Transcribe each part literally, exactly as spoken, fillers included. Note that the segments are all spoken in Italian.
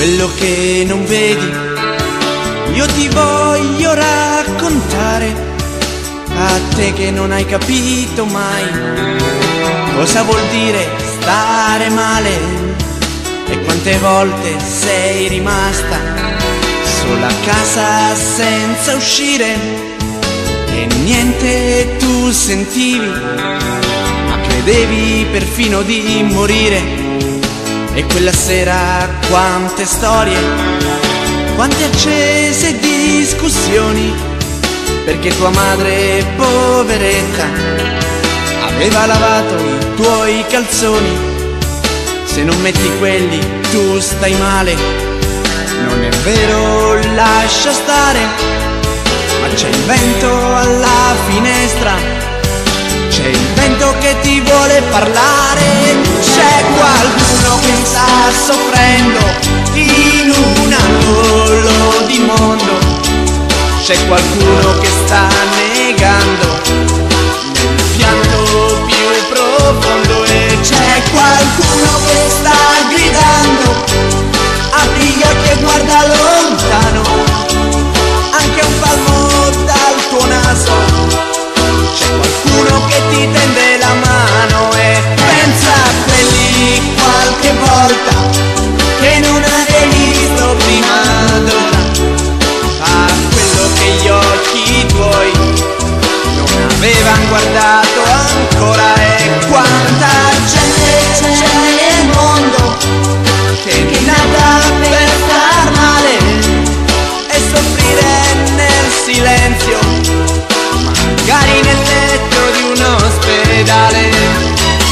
quello che non vedi. Io ti voglio raccontare, a te che non hai capito mai cosa vuol dire stare male, e quante volte sei rimasta sola a casa senza uscire, e niente tu sentivi, ma credevi perfino di morire. E quella sera quante storie, quante accese discussioni, perché tua madre, poveretta, aveva lavato i tuoi calzoni. Se non metti quelli tu stai male, non è vero, lascia stare. Ma c'è il vento alla finestra, c'è il vento che ti vuole parlare. C'è qualcuno che sta soffrendo in un angolo di mondo, c'è qualcuno che sta negando nel pianto più profondo, e c'è qualcuno che sta gridando: apri gli occhi e guarda lontano, anche un palmo dal tuo naso. C'è qualcuno che ti tende la mano, e pensa a quelli qualche volta che non avevi visto prima d'ora, a quello che gli occhi tuoi non avevano guardato ancora. E quanta gente c'è nel mondo che è nata per star male e soffrire nel silenzio, magari nel letto di un ospedale.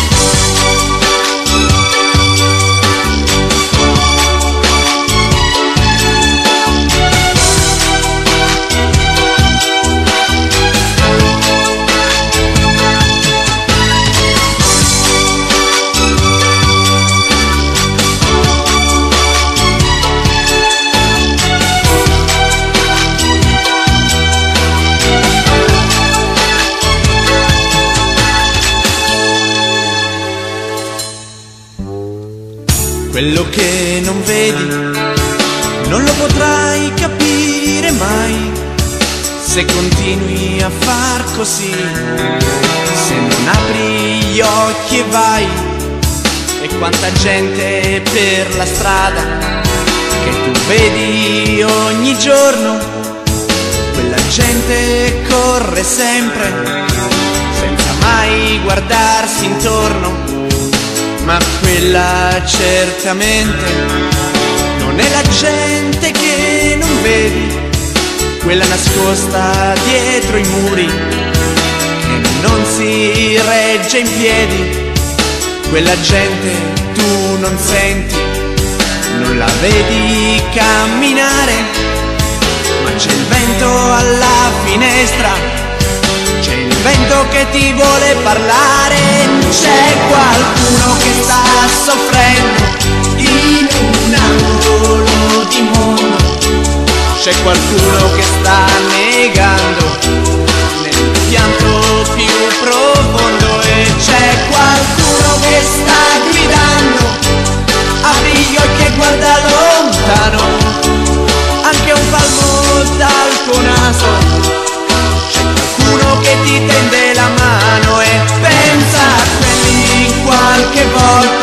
Quello che non vedi non lo potrai capire mai, se continui a far così, se non apri gli occhi e vai. E quanta gente per la strada che tu vedi ogni giorno, quella gente corre sempre senza mai guardarsi intorno. Ma quella certamente non è la gente che non vedi, quella nascosta dietro i muri che non si regge in piedi. Quella gente tu non senti, non la vedi camminare, ma c'è il vento alla finestra, c'è il vento che ti vuole parlare. C'è qualcuno che sta soffrendo in un angolo di mondo, c'è qualcuno che sta negando nel pianto più profondo, e c'è qualcuno che sta gridando: apri gli occhi e guarda lontano, anche un palmo dal tuo naso. Che ti tende la mano, e pensa a quelli qualche volta